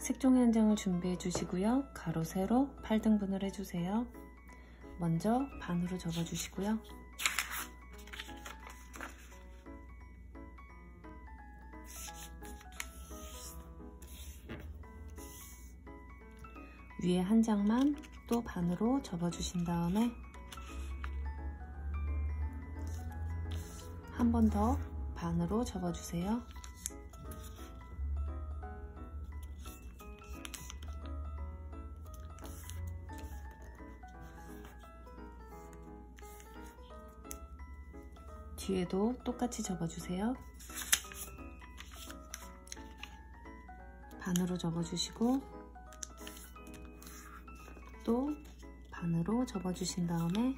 색종이 한 장을 준비해 주시고요. 가로 세로 8등분을 해주세요. 먼저 반으로 접어 주시고요. 위에 한 장만 또 반으로 접어 주신 다음에 한 번 더 반으로 접어 주세요. 뒤에도 똑같이 접어 주세요. 반으로 접어 주시고 또 반으로 접어 주신 다음에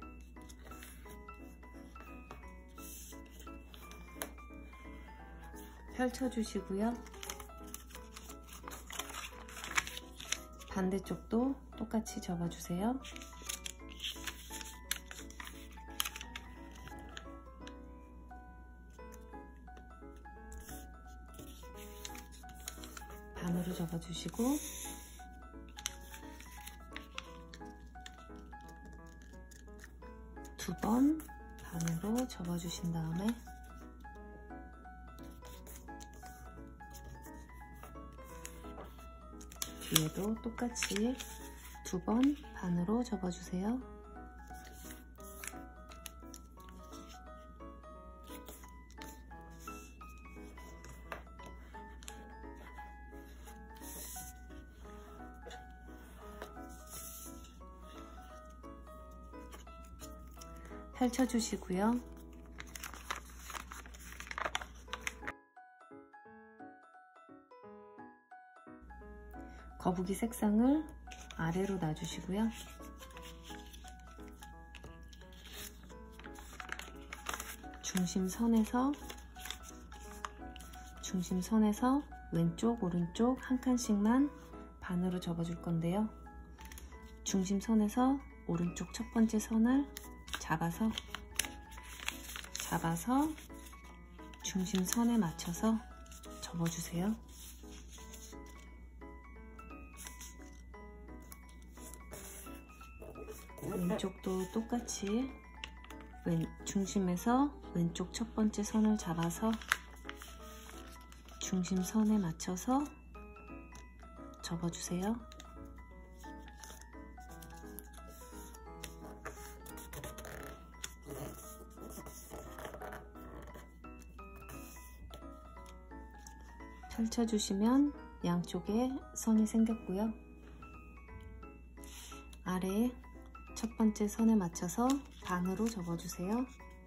펼쳐 주시고요. 반대쪽도 똑같이 접어 주세요. 반으로 접어 주시고 두 번 반으로 접어 주신 다음에 뒤에도 똑같이 두 번 반으로 접어 주세요. 펼쳐 주시고요. 거북이 색상을 아래로 놔주시고요. 중심선에서 왼쪽 오른쪽 한 칸씩만 반으로 접어줄 건데요. 중심선에서 오른쪽 첫 번째 선을 잡아서 중심선에 맞춰서 접어주세요. 왼쪽도 똑같이 중심에서 왼쪽 첫 번째 선을 잡아서 중심선에 맞춰서 접어주세요. 펼쳐주시면 양쪽에 선이 생겼고요. 아래에 첫 번째 선에 맞춰서 반으로 접어주세요.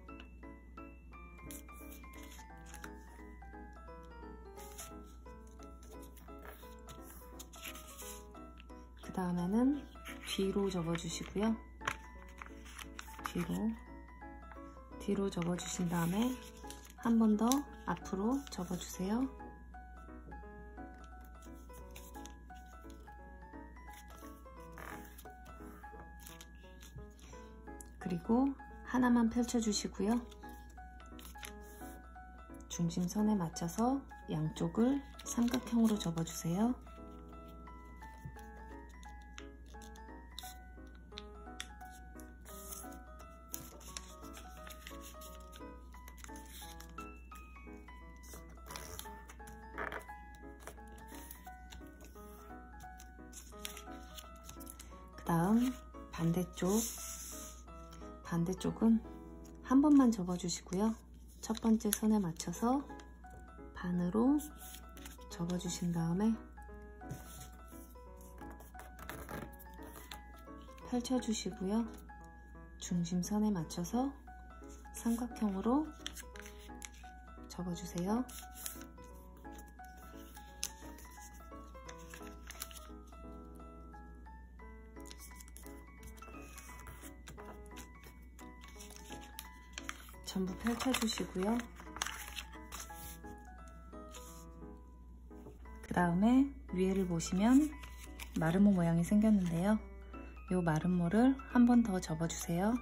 그 다음에는 뒤로 접어주시고요. 뒤로 접어주신 다음에 한 번 더 앞으로 접어주세요. 그리고 하나만 펼쳐주시고요. 중심선에 맞춰서 양쪽을 삼각형으로 접어주세요. 그 다음 반대쪽은 한 번만 접어주시고요. 첫 번째 선에 맞춰서 반으로 접어주신 다음에 펼쳐주시고요. 중심선에 맞춰서 삼각형으로 접어주세요. 전부 펼쳐주시고요. 그 다음에 위에를 보시면 마름모 모양이 생겼는데요. 이 마름모를 한 번 더 접어주세요.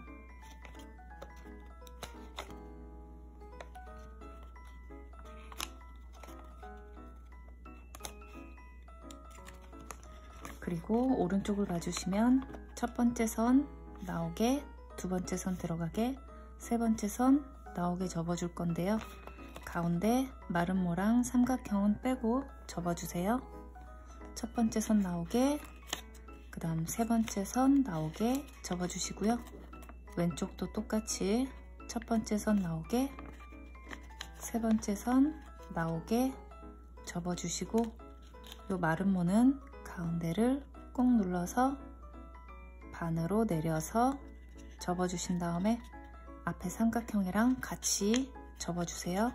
그리고 오른쪽을 봐주시면 첫 번째 선 나오게, 두 번째 선 들어가게, 세 번째 선 나오게 접어줄 건데요. 가운데 마름모랑 삼각형은 빼고 접어주세요. 첫 번째 선 나오게, 그 다음 세 번째 선 나오게 접어주시고요. 왼쪽도 똑같이 첫 번째 선 나오게, 세 번째 선 나오게 접어주시고, 요 마름모는 가운데를 꾹 눌러서 반으로 내려서 접어주신 다음에 앞에 삼각형이랑 같이 접어주세요.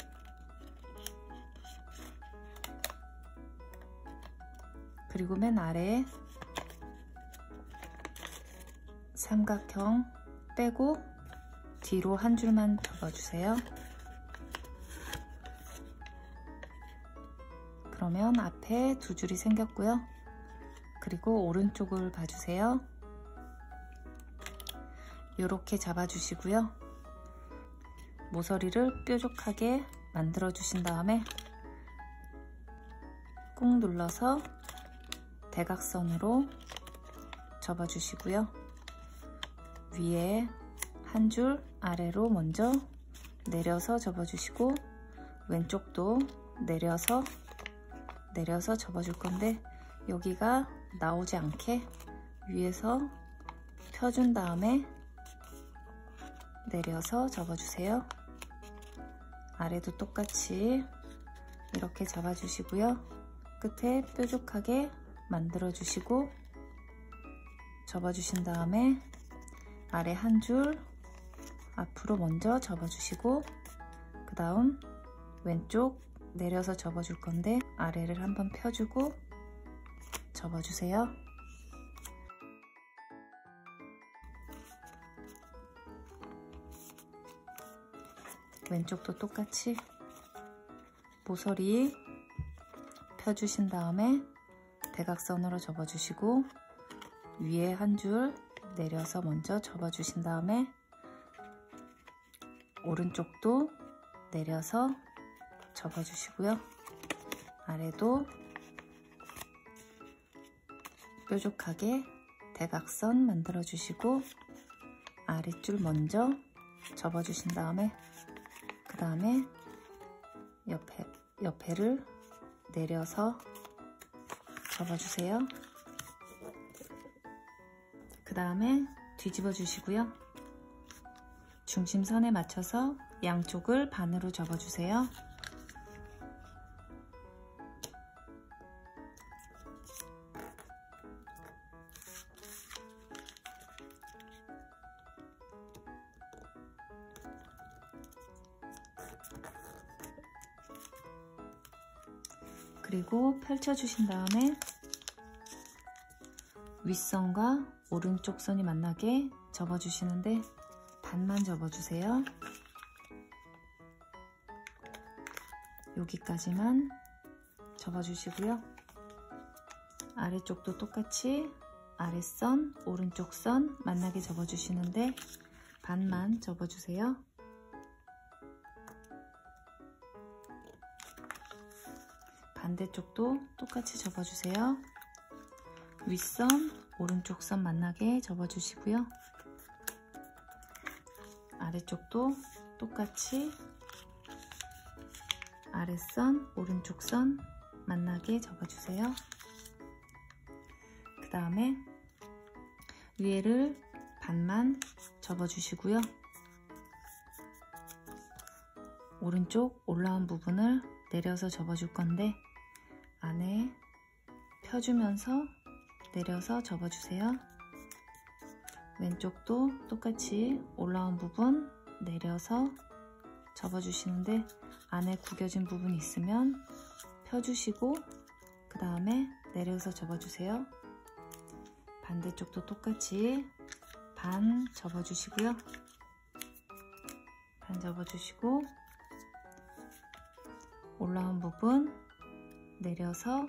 그리고 맨 아래에 삼각형 빼고 뒤로 한 줄만 접어주세요. 그러면 앞에 두 줄이 생겼고요. 그리고 오른쪽을 봐주세요. 이렇게 잡아주시고요. 모서리를 뾰족하게 만들어 주신 다음에 꾹 눌러서 대각선으로 접어주시고요. 위에 한 줄 아래로 먼저 내려서 접어주시고, 왼쪽도 내려서 접어줄 건데 여기가 나오지 않게 위에서 펴준 다음에 내려서 접어주세요. 아래도 똑같이 이렇게 잡아주시고요. 끝에 뾰족하게 만들어 주시고 접어주신 다음에 아래 한 줄 앞으로 먼저 접어주시고, 그 다음 왼쪽 내려서 접어줄 건데 아래를 한번 펴주고 접어주세요. 왼쪽도 똑같이 모서리 펴주신 다음에 대각선으로 접어주시고, 위에 한 줄 내려서 먼저 접어주신 다음에 오른쪽도 내려서 접어주시고요. 아래도 뾰족하게 대각선 만들어 주시고 아랫줄 먼저 접어주신 다음에 그 다음에 옆에를 내려서 접어주세요. 그 다음에 뒤집어 주시고요. 중심선에 맞춰서 양쪽을 반으로 접어주세요. 그리고 펼쳐주신 다음에 윗선과 오른쪽 선이 만나게 접어주시는데 반만 접어주세요. 여기까지만 접어주시고요. 아래쪽도 똑같이 아랫선, 오른쪽 선 만나게 접어주시는데 반만 접어주세요. 반대쪽도 똑같이 접어주세요. 윗선, 오른쪽 선 만나게 접어주시고요. 아래쪽도 똑같이 아랫선, 오른쪽 선 만나게 접어주세요. 그 다음에 위에를 반만 접어주시고요. 오른쪽 올라온 부분을 내려서 접어줄 건데 안에 펴주면서 내려서 접어주세요. 왼쪽도 똑같이 올라온 부분 내려서 접어주시는데 안에 구겨진 부분이 있으면 펴주시고 그 다음에 내려서 접어주세요. 반대쪽도 똑같이 반 접어주시고요. 반 접어주시고 올라온 부분 내려서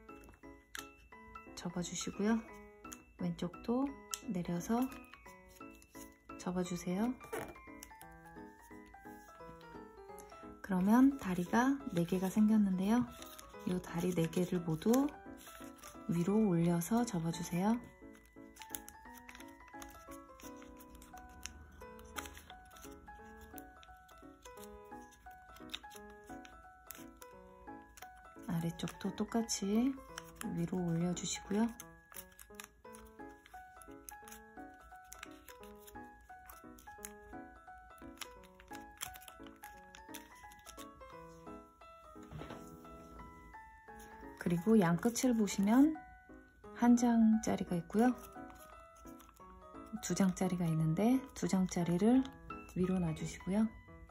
접어주시고요. 왼쪽도 내려서 접어주세요. 그러면 다리가 4개가 생겼는데요. 이 다리 4개를 모두 위로 올려서 접어주세요. 아래쪽도 똑같이 위로 올려주시고요. 그리고 양 끝을 보시면 한 장짜리가 있고요. 두 장짜리가 있는데 두 장짜리를 위로 놔주시고요.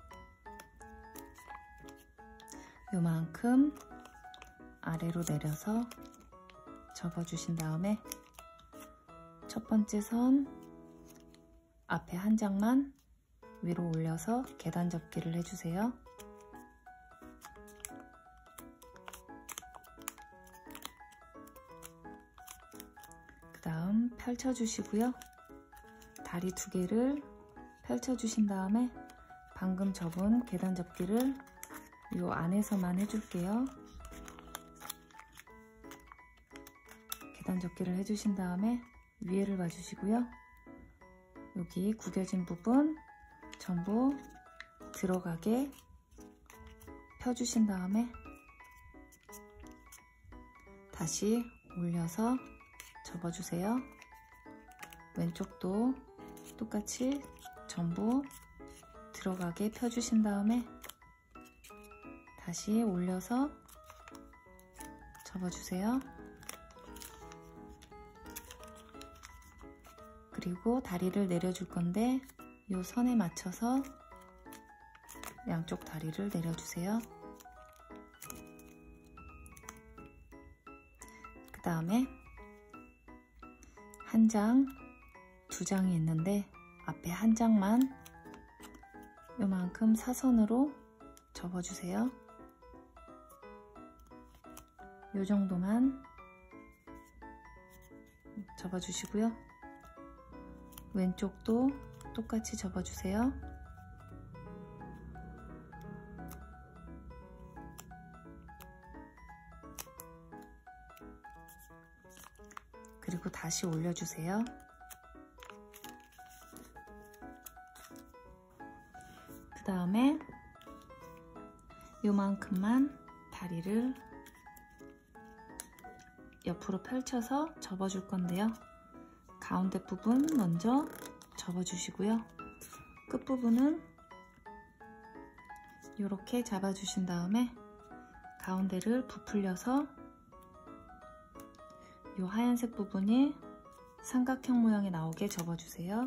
요만큼 아래로 내려서 접어주신 다음에 첫 번째 선 앞에 한 장만 위로 올려서 계단 접기를 해주세요. 그 다음 펼쳐주시고요. 다리 두 개를 펼쳐주신 다음에 방금 접은 계단 접기를 요 안에서만 해줄게요. 계단 접기를 해주신 다음에 위에를 봐주시고요. 여기 구겨진 부분 전부 들어가게 펴주신 다음에 다시 올려서 접어주세요. 왼쪽도 똑같이 전부 들어가게 펴주신 다음에 다시 올려서 접어주세요. 그리고 다리를 내려줄 건데 이 선에 맞춰서 양쪽 다리를 내려주세요. 그 다음에 한 장, 두 장이 있는데 앞에 한 장만 요만큼 사선으로 접어주세요. 요 정도만 접어주시고요. 왼쪽도 똑같이 접어주세요. 그리고 다시 올려주세요. 그 다음에 요만큼만 다리를 옆으로 펼쳐서 접어줄 건데요. 가운데 부분 먼저 접어주시고요. 끝부분은 이렇게 잡아주신 다음에 가운데를 부풀려서 이 하얀색 부분이 삼각형 모양이 나오게 접어주세요.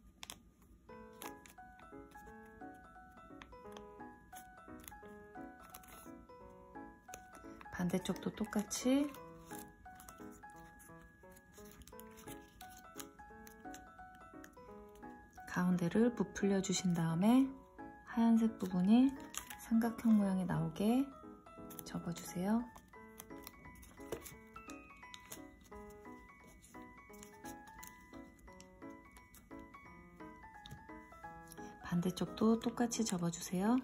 반대쪽도 똑같이 가운데를 부풀려 주신 다음에 하얀색 부분이 삼각형 모양이 나오게 접어주세요. 반대쪽도 똑같이 접어주세요.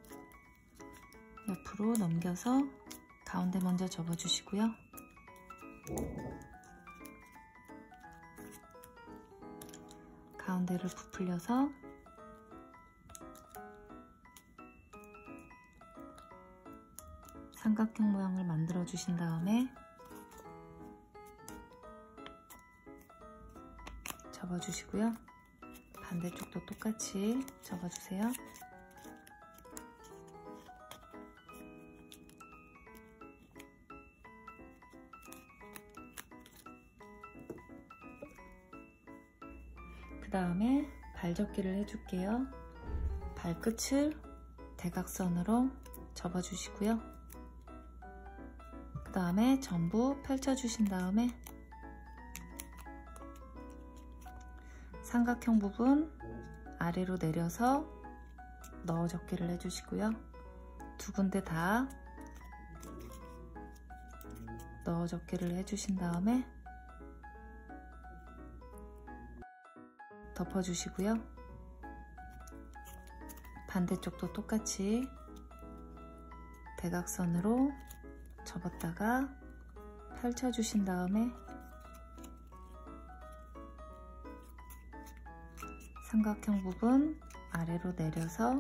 옆으로 넘겨서 가운데 먼저 접어주시고요. 가운데를 부풀려서 삼각형 모양을 만들어 주신 다음에 접어주시고요. 반대쪽도 똑같이 접어주세요. 그 다음에 발접기를 해줄게요. 발끝을 대각선으로 접어주시고요. 그 다음에 전부 펼쳐주신 다음에 삼각형 부분 아래로 내려서 넣어 접기를 해주시고요. 두 군데 다 넣어 접기를 해주신 다음에 덮어주시고요. 반대쪽도 똑같이 대각선으로 접었다가 펼쳐주신 다음에 삼각형 부분 아래로 내려서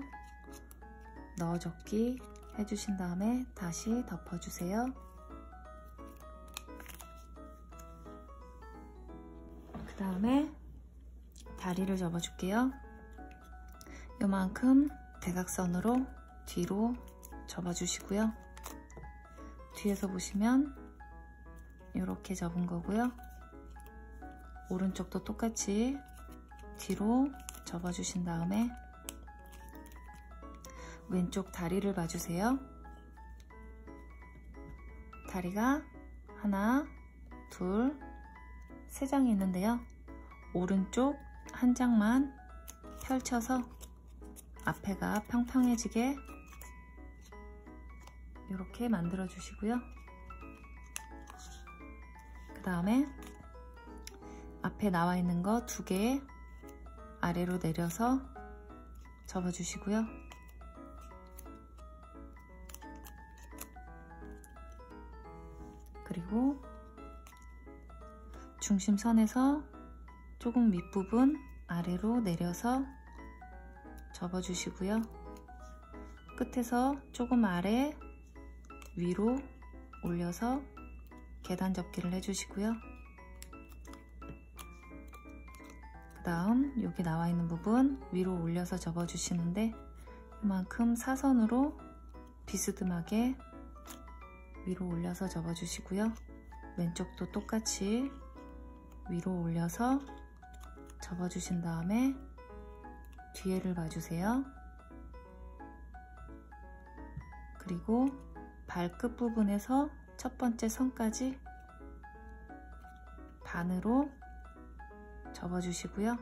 넣어줬기 해주신 다음에 다시 덮어주세요. 그 다음에 다리를 접어줄게요. 요만큼 대각선으로 뒤로 접어주시고요. 뒤에서 보시면 이렇게 접은 거고요. 오른쪽도 똑같이 뒤로 접어주신 다음에 왼쪽 다리를 봐주세요. 다리가 하나, 둘, 세 장이 있는데요. 오른쪽 한 장만 펼쳐서 앞에가 평평해지게 이렇게 만들어 주시고요. 그 다음에 앞에 나와 있는 거 2개 아래로 내려서 접어 주시고요. 그리고 중심선에서 조금 윗부분 아래로 내려서 접어 주시고요. 끝에서 조금 아래 위로 올려서 계단 접기를 해주시고요. 그 다음 여기 나와 있는 부분 위로 올려서 접어 주시는데 이만큼 사선으로 비스듬하게 위로 올려서 접어 주시고요. 왼쪽도 똑같이 위로 올려서 접어 주신 다음에 뒤에를 봐주세요. 그리고 발끝 부분에서 첫 번째 선까지 반으로 접어 주시고요.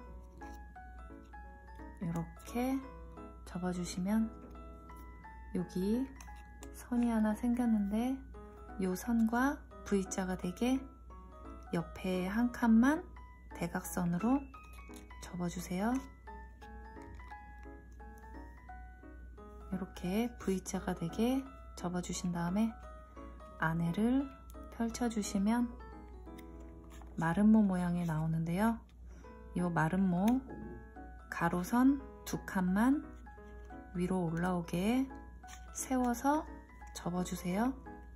이렇게 접어 주시면 여기 선이 하나 생겼는데 이 선과 V자가 되게 옆에 한 칸만 대각선으로 접어 주세요. 이렇게 V자가 되게 접어 주신 다음에 안에를 펼쳐 주시면 마름모 모양이 나오는데요. 이 마름모 가로선 2칸만 위로 올라오게 세워서 접어 주세요.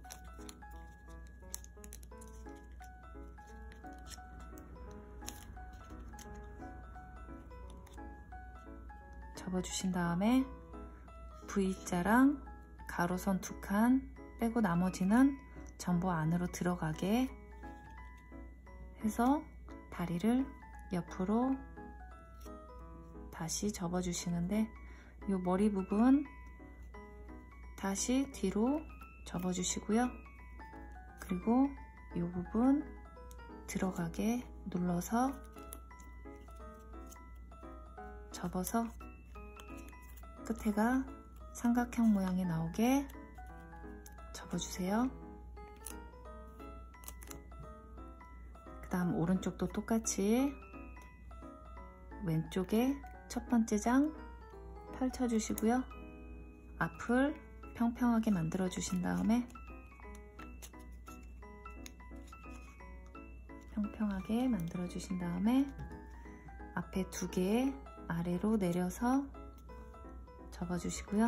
접어 주신 다음에 V자랑 가로선 2칸 빼고 나머지는 전부 안으로 들어가게 해서 다리를 옆으로 다시 접어 주시는데 이 머리 부분 다시 뒤로 접어 주시고요. 그리고 이 부분 들어가게 눌러서 접어서 끝에가 삼각형 모양이 나오게 접어주세요. 그 다음 오른쪽도 똑같이 왼쪽에 첫 번째 장 펼쳐주시고요. 앞을 평평하게 만들어 주신 다음에 앞에 2개 아래로 내려서 접어 주시고요.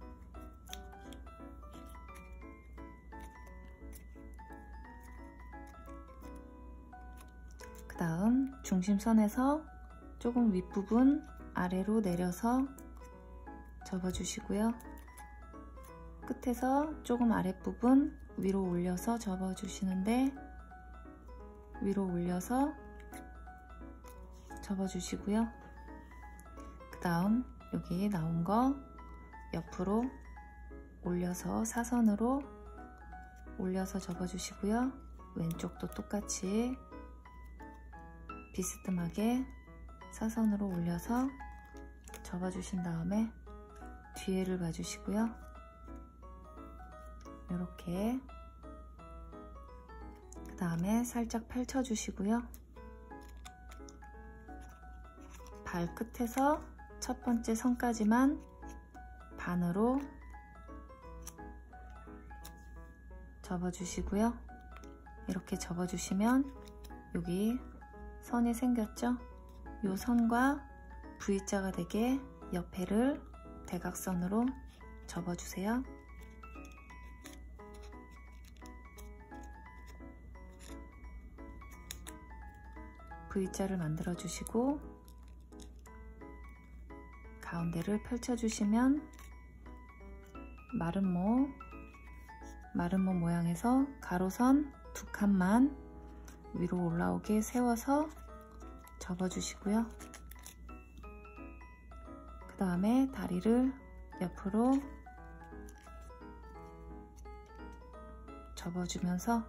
그 다음 중심선에서 조금 윗부분 아래로 내려서 접어 주시고요. 끝에서 조금 아랫부분 위로 올려서 접어 주시는데 위로 올려서 접어 주시고요. 그 다음 여기 나온 거 옆으로 올려서 사선으로 올려서 접어 주시고요. 왼쪽도 똑같이 비스듬하게 사선으로 올려서 접어 주신 다음에 뒤에를 봐주시고요. 이렇게 그 다음에 살짝 펼쳐 주시고요. 발끝에서 첫 번째 선까지만 반으로 접어 주시고요. 이렇게 접어주시면 여기 선이 생겼죠? 이 선과 V자가 되게 옆에를 대각선으로 접어주세요. V자를 만들어 주시고 가운데를 펼쳐 주시면 마름모 모양에서 가로선 2칸만 위로 올라오게 세워서 접어 주시고요. 그 다음에 다리를 옆으로 접어주면서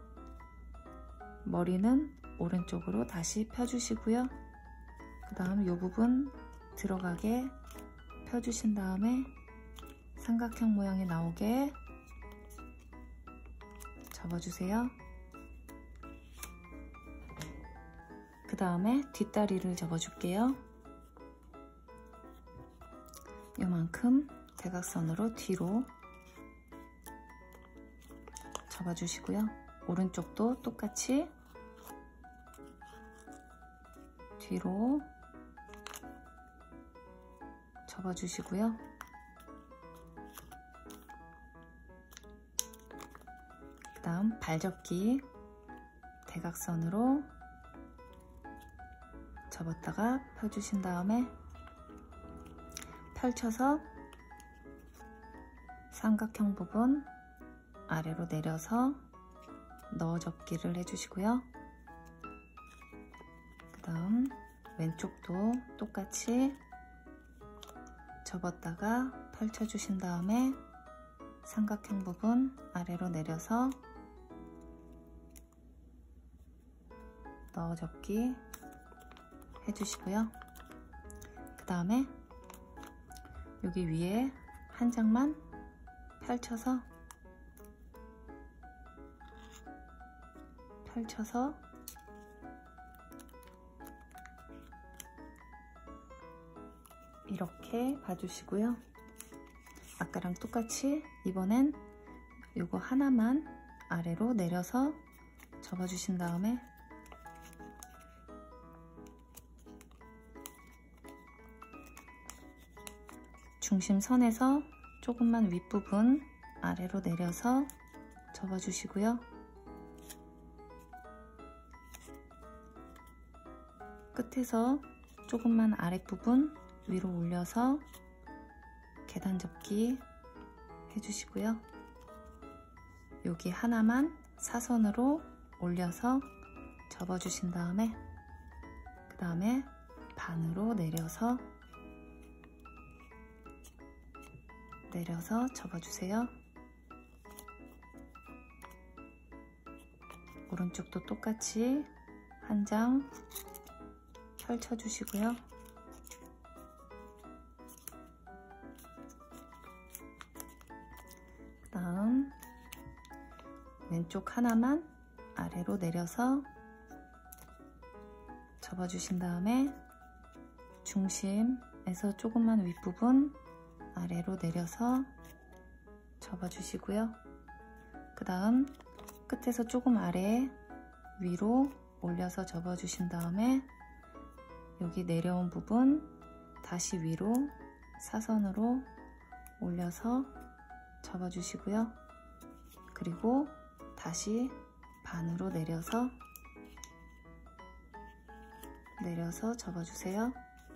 머리는 오른쪽으로 다시 펴주시고요. 그 다음 이 부분 들어가게 펴주신 다음에 삼각형 모양이 나오게 접어주세요. 그 다음에 뒷다리를 접어줄게요. 요만큼 대각선으로 뒤로 접어주시고요. 오른쪽도 똑같이 뒤로 접어주시고요. 그 다음 발접기 대각선으로 접었다가 펴주신 다음에 펼쳐서 삼각형 부분 아래로 내려서 넣어 접기를 해주시고요. 그 다음 왼쪽도 똑같이 접었다가 펼쳐주신 다음에 삼각형 부분 아래로 내려서 넣어 접기 해주시고요. 그 다음에 여기 위에 한 장만 펼쳐서 이렇게 봐주시고요. 아까랑 똑같이 이번엔 요거 하나만 아래로 내려서 접어주신 다음에 중심선에서 조금만 윗부분 아래로 내려서 접어주시고요. 끝에서 조금만 아랫부분 위로 올려서 계단 접기 해주시고요. 여기 하나만 사선으로 올려서 접어주신 다음에 그 다음에 반으로 내려서 접어주세요. 오른쪽도 똑같이 한 장 펼쳐주시고요. 다음 왼쪽 하나만 아래로 내려서 접어주신 다음에 중심에서 조금만 윗부분 아래로 내려서 접어주시고요. 그 다음 끝에서 조금 아래 위로 올려서 접어주신 다음에 여기 내려온 부분 다시 위로 사선으로 올려서 접어주시고요. 그리고 다시 반으로 내려서 접어주세요.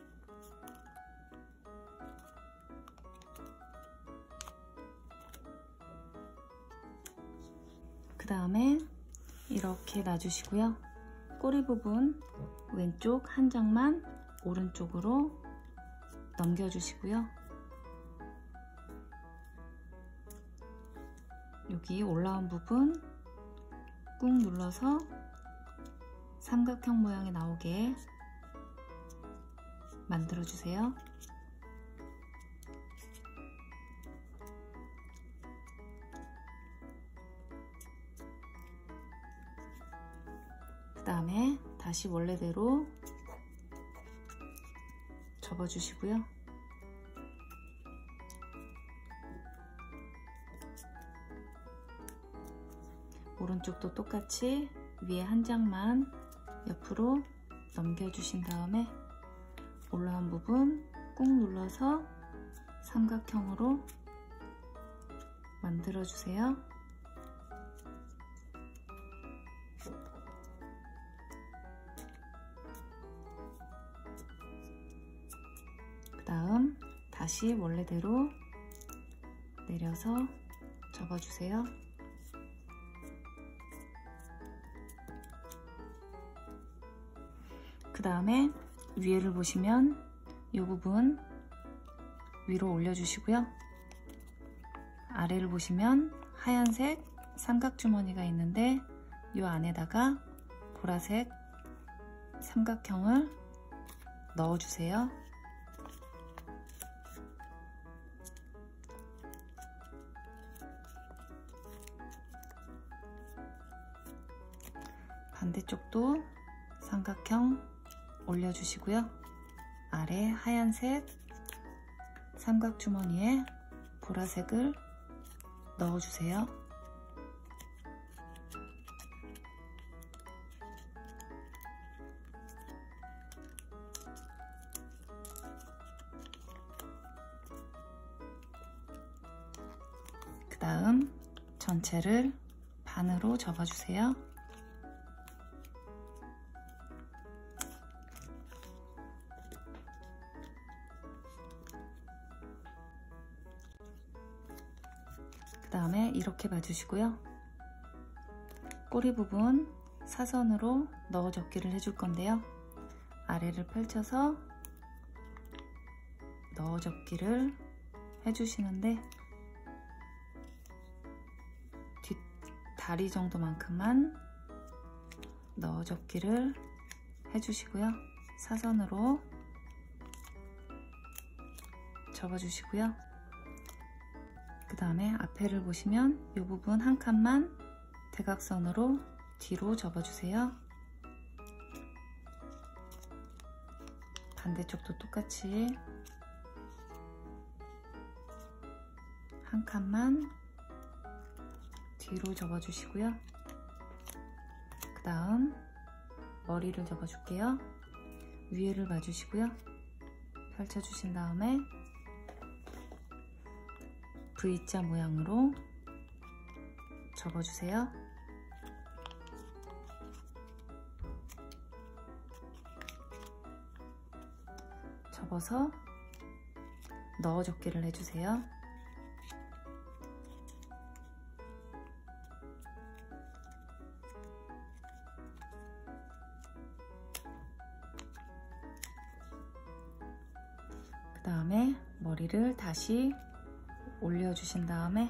그 다음에 이렇게 놔주시고요. 꼬리 부분 왼쪽 한 장만 오른쪽으로 넘겨주시고요. 여기 올라온 부분 꾹 눌러서 삼각형 모양이 나오게 만들어주세요. 그 다음에 다시 원래대로 접어주시고요. 오른쪽도 똑같이 위에 한 장만 옆으로 넘겨주신 다음에 올라온 부분 꾹 눌러서 삼각형으로 만들어주세요. 그 다음 다시 원래대로 내려서 접어주세요. 그 다음에 위에를 보시면 이 부분 위로 올려주시고요. 아래를 보시면 하얀색 삼각주머니가 있는데 이 안에다가 보라색 삼각형을 넣어주세요. 반대쪽도 삼각형 올려주시고요. 아래 하얀색 삼각주머니에 보라색을 넣어주세요. 그 다음 전체를 반으로 접어주세요. 그 다음에 이렇게 봐주시고요. 꼬리 부분 사선으로 넣어 접기를 해줄 건데요. 아래를 펼쳐서 넣어 접기를 해주시는데 뒷 다리 정도만큼만 넣어 접기를 해주시고요. 사선으로 접어주시고요. 그 다음에 앞에를 보시면 이 부분 한 칸만 대각선으로 뒤로 접어주세요. 반대쪽도 똑같이 한 칸만 뒤로 접어주시고요. 그 다음 머리를 접어줄게요. 위에를 봐주시고요. 펼쳐주신 다음에 V자 모양으로 접어주세요. 접어서 넣어 접기를 해주세요. 그 다음에 머리를 다시 올려주신 다음에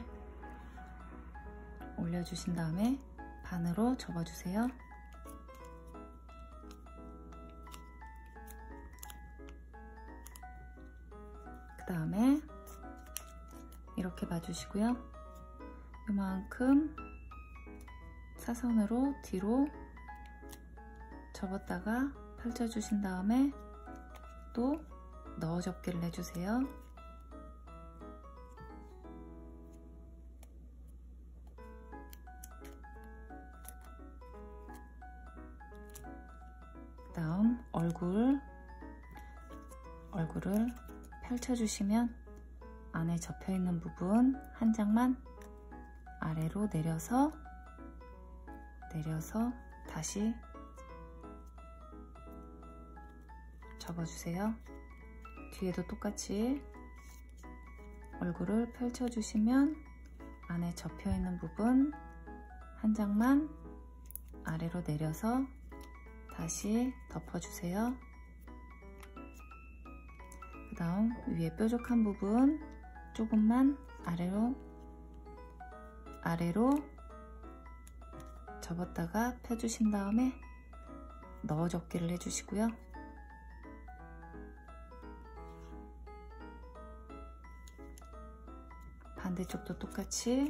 반으로 접어주세요. 그 다음에 이렇게 봐주시고요. 이만큼 사선으로 뒤로 접었다가 펼쳐주신 다음에 또 넣어 접기를 해주세요. 다음 얼굴을 펼쳐주시면 안에 접혀있는 부분 한 장만 아래로 내려서 다시 접어주세요. 뒤에도 똑같이 얼굴을 펼쳐주시면 안에 접혀있는 부분 한 장만 아래로 내려서 다시 덮어주세요. 그 다음 위에 뾰족한 부분 조금만 아래로 접었다가 펴주신 다음에 넣어 접기를 해주시고요. 반대쪽도 똑같이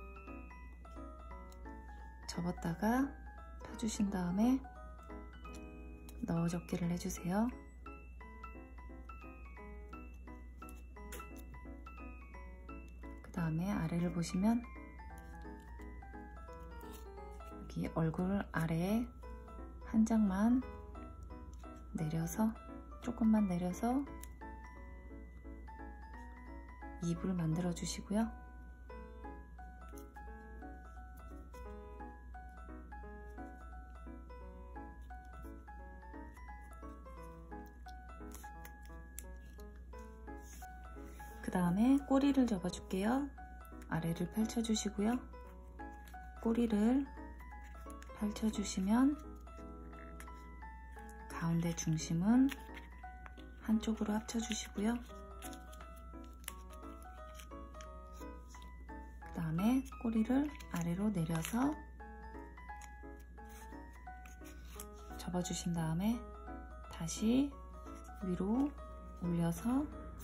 접었다가 펴주신 다음에 넣어 접기를 해주세요. 그 다음에 아래를 보시면 여기 얼굴 아래에 한 장만 내려서, 조금만 내려서 입을 만들어 주시고요. 그 다음에 꼬리를 접어 줄게요. 아래를 펼쳐 주시고요. 꼬리를 펼쳐 주시면 가운데 중심은 한쪽으로 합쳐 주시고요. 그 다음에 꼬리를 아래로 내려서 접어 주신 다음에 다시 위로 올려서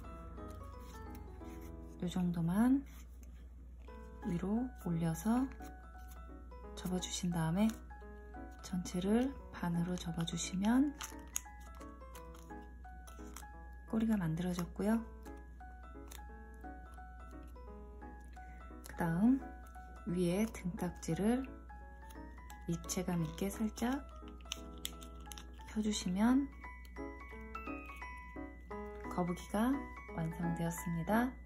이 정도만 위로 올려서 접어 주신 다음에 전체를 반으로 접어 주시면 꼬리가 만들어졌고요. 그 다음 위에 등딱지를 입체감 있게 살짝 펴주시면 거북이가 완성되었습니다.